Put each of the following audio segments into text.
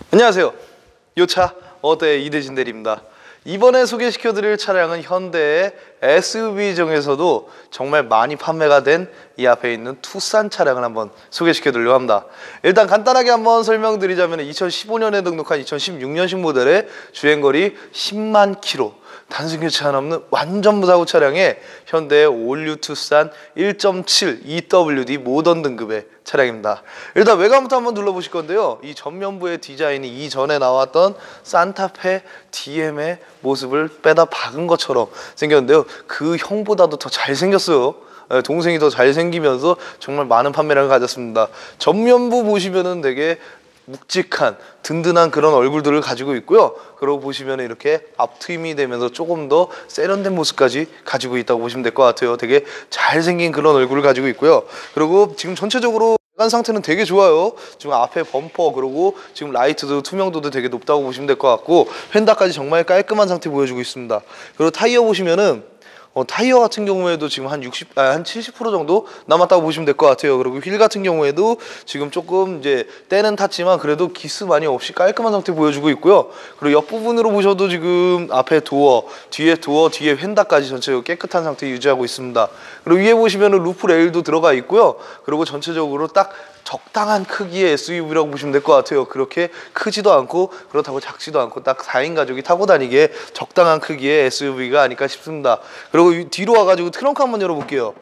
안녕하세요. 요차 어때의 이대진 대리입니다. 이번에 소개시켜드릴 차량은 현대의 SUV 중에서도 정말 많이 판매가 된 이 앞에 있는 투싼 차량을 한번 소개시켜드리려고 합니다. 일단 간단하게 한번 설명드리자면 2015년에 등록한 2016년식 모델의 주행거리 10만 킬로, 단순 교체가 넘는 완전 무사고 차량에 현대의 올류 투싼 1.7 EWD 모던 등급의 차량입니다. 일단 외관부터 한번 둘러보실 건데요. 이 전면부의 디자인이 이전에 나왔던 산타페 DM의 모습을 빼다 박은 것처럼 생겼는데요. 그 형보다도 더 잘생겼어요. 동생이 더 잘생기면서 정말 많은 판매량을 가졌습니다. 전면부 보시면은 되게 묵직한 든든한 그런 얼굴들을 가지고 있고요. 그러고 보시면 이렇게 앞트임이 되면서 조금 더 세련된 모습까지 가지고 있다고 보시면 될 것 같아요. 되게 잘생긴 그런 얼굴을 가지고 있고요. 그리고 지금 전체적으로 외관 상태는 되게 좋아요. 지금 앞에 범퍼 그리고 지금 라이트도 투명도도 되게 높다고 보시면 될 것 같고, 휀다까지 정말 깔끔한 상태 보여주고 있습니다. 그리고 타이어 보시면은 타이어 같은 경우에도 지금 한 70% 정도 남았다고 보시면 될 것 같아요. 그리고 휠 같은 경우에도 지금 조금 이제 때는 탔지만 그래도 기스 많이 없이 깔끔한 상태 보여주고 있고요. 그리고 옆부분으로 보셔도 지금 앞에 도어, 뒤에 휀다까지 전체적으로 깨끗한 상태 유지하고 있습니다. 그리고 위에 보시면은 루프 레일도 들어가 있고요. 그리고 전체적으로 딱 적당한 크기의 SUV라고 보시면 될 것 같아요. 그렇게 크지도 않고 그렇다고 작지도 않고 딱 4인 가족이 타고 다니기에 적당한 크기의 SUV가 아닐까 싶습니다. 그리고 뒤로 와가지고 트렁크 한번 열어볼게요.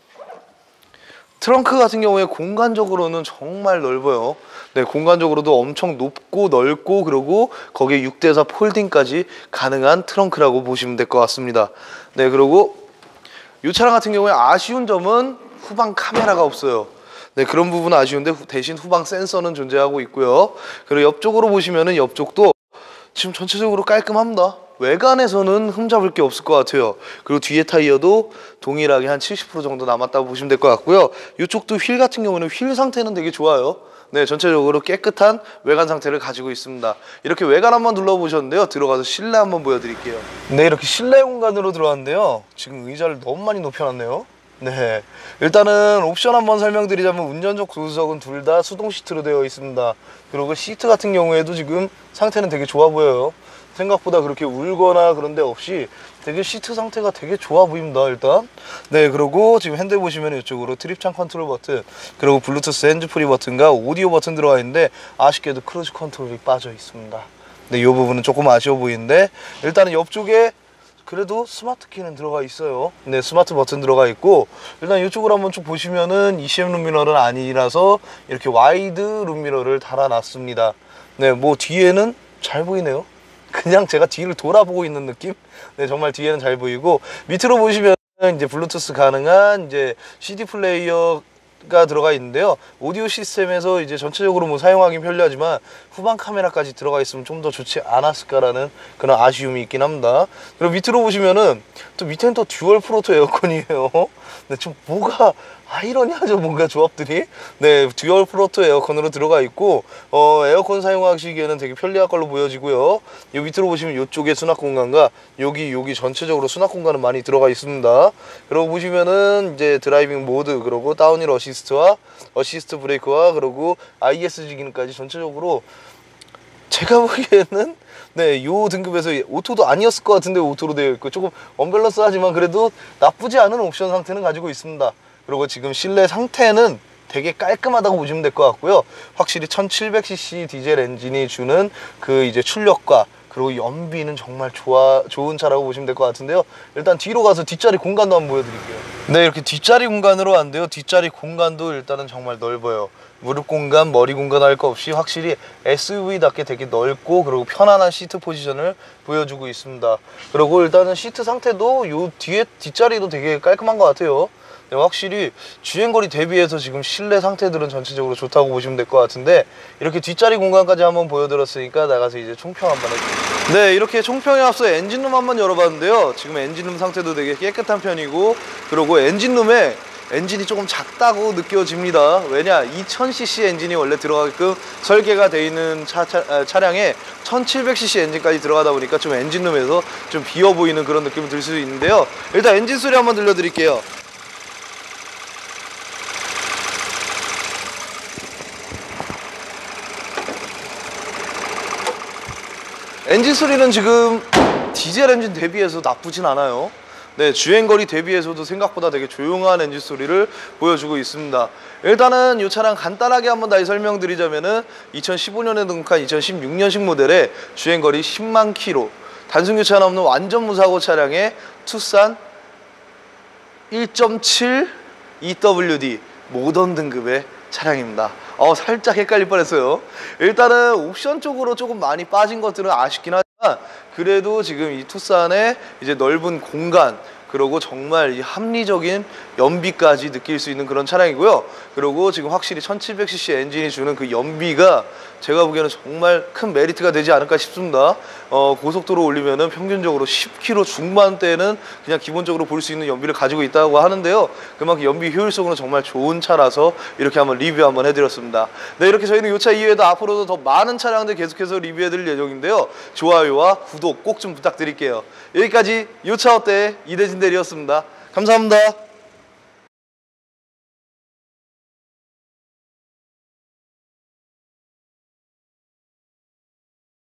트렁크 같은 경우에 공간적으로는 정말 넓어요. 네, 공간적으로도 엄청 높고 넓고 그리고 거기에 6대4 폴딩까지 가능한 트렁크라고 보시면 될 것 같습니다. 네, 그리고 이 차량 같은 경우에 아쉬운 점은 후방 카메라가 없어요. 네, 그런 부분은 아쉬운데 대신 후방 센서는 존재하고 있고요. 그리고 옆쪽으로 보시면은 옆쪽도 지금 전체적으로 깔끔합니다. 외관에서는 흠잡을 게 없을 것 같아요. 그리고 뒤에 타이어도 동일하게 한 70% 정도 남았다고 보시면 될 것 같고요. 이쪽도 휠 같은 경우는 휠 상태는 되게 좋아요. 네, 전체적으로 깨끗한 외관 상태를 가지고 있습니다. 이렇게 외관 한번 둘러보셨는데요. 들어가서 실내 한번 보여드릴게요. 네, 이렇게 실내 공간으로 들어왔는데요. 지금 의자를 너무 많이 높여놨네요. 네, 일단은 옵션 한번 설명드리자면 운전석, 조수석은 둘 다 수동 시트로 되어 있습니다. 그리고 시트 같은 경우에도 지금 상태는 되게 좋아 보여요. 생각보다 그렇게 울거나 그런 데 없이 되게 시트 상태가 되게 좋아 보입니다. 일단 네, 그리고 지금 핸들 보시면 이쪽으로 트립창 컨트롤 버튼, 그리고 블루투스 핸즈프리 버튼과 오디오 버튼 들어가 있는데 아쉽게도 크루즈 컨트롤이 빠져 있습니다. 네, 이 부분은 조금 아쉬워 보이는데 일단은 옆쪽에 그래도 스마트 키는 들어가 있어요. 네, 스마트 버튼 들어가 있고, 일단 이쪽으로 한번 쭉 보시면은 ECM 룸미러는 아니라서 이렇게 와이드 룸미러를 달아놨습니다. 네, 뭐 뒤에는 잘 보이네요. 그냥 제가 뒤를 돌아보고 있는 느낌? 네, 정말 뒤에는 잘 보이고, 밑으로 보시면 이제 블루투스 가능한 이제 CD 플레이어가 들어가 있는데요. 오디오 시스템에서 이제 전체적으로 뭐 사용하기 편리하지만 후방 카메라까지 들어가 있으면 좀 더 좋지 않았을까라는 그런 아쉬움이 있긴 합니다. 그리고 밑으로 보시면은 또 밑에는 또 듀얼 프로토 에어컨이에요. 네, 좀 뭐가 아이러니하죠, 뭔가 조합들이. 네, 듀얼 프로토 에어컨으로 들어가 있고, 에어컨 사용하시기에는 되게 편리할 걸로 보여지고요. 이 밑으로 보시면 이쪽에 수납 공간과 여기 전체적으로 수납 공간은 많이 들어가 있습니다. 그리고 보시면은 이제 드라이빙 모드, 그리고 다운힐 어시스트와 어시스트 브레이크와 그리고 ISG 기능까지 전체적으로 제가 보기에는 네, 요 등급에서 오토도 아니었을 것 같은데 오토로 되어 있고 조금 언밸런스하지만 그래도 나쁘지 않은 옵션 상태는 가지고 있습니다. 그리고 지금 실내 상태는 되게 깔끔하다고 보시면 될 것 같고요. 확실히 1700cc 디젤 엔진이 주는 그 이제 출력과 그리고 연비는 정말 좋은 차라고 보시면 될 것 같은데요. 일단 뒤로 가서 뒷자리 공간도 한번 보여드릴게요. 네, 이렇게 뒷자리 공간으로 왔는데요. 뒷자리 공간도 일단은 정말 넓어요. 무릎 공간, 머리 공간 할 거 없이 확실히 SUV답게 되게 넓고 그리고 편안한 시트 포지션을 보여주고 있습니다. 그리고 일단은 시트 상태도 요 뒤에 뒷자리도 되게 깔끔한 것 같아요. 네, 확실히 주행거리 대비해서 지금 실내 상태들은 전체적으로 좋다고 보시면 될 것 같은데, 이렇게 뒷자리 공간까지 한번 보여드렸으니까 나가서 이제 총평 한번 해주세요. 네, 이렇게 총평에 앞서 엔진룸 한번 열어봤는데요. 지금 엔진룸 상태도 되게 깨끗한 편이고, 그리고 엔진룸에 엔진이 조금 작다고 느껴집니다. 왜냐, 2000cc 엔진이 원래 들어가게끔 설계가 되어 있는 차량에 1700cc 엔진까지 들어가다 보니까 좀 엔진룸에서 좀 비어 보이는 그런 느낌이 들 수 있는데요. 일단 엔진 소리 한번 들려드릴게요. 엔진 소리는 지금 디젤 엔진 대비해서 나쁘진 않아요. 네, 주행거리 대비해서도 생각보다 되게 조용한 엔진 소리를 보여주고 있습니다. 일단은 이 차량 간단하게 한번 다시 설명드리자면은 2015년에 등록한 2016년식 모델의 주행거리 10만 킬로, 단순 교체가 없는 완전 무사고 차량의 투싼 1.7 EWD 모던 등급의 차량입니다. 살짝 헷갈릴 뻔했어요. 일단은 옵션 쪽으로 조금 많이 빠진 것들은 아쉽긴 하지만 그래도 지금 이 투싼의 이제 넓은 공간, 그리고 정말 이 합리적인 연비까지 느낄 수 있는 그런 차량이고요. 그리고 지금 확실히 1700cc 엔진이 주는 그 연비가 제가 보기에는 정말 큰 메리트가 되지 않을까 싶습니다. 고속도로 올리면은 평균적으로 10km 중반대는 그냥 기본적으로 볼 수 있는 연비를 가지고 있다고 하는데요. 그만큼 연비 효율성으로 정말 좋은 차라서 이렇게 한번 리뷰 한번 해드렸습니다. 네, 이렇게 저희는 이 차 이외에도 앞으로도 더 많은 차량들 계속해서 리뷰해드릴 예정인데요. 좋아요와 구독 꼭 좀 부탁드릴게요. 여기까지 이 차 어때? 이대진 대리였습니다. 감사합니다.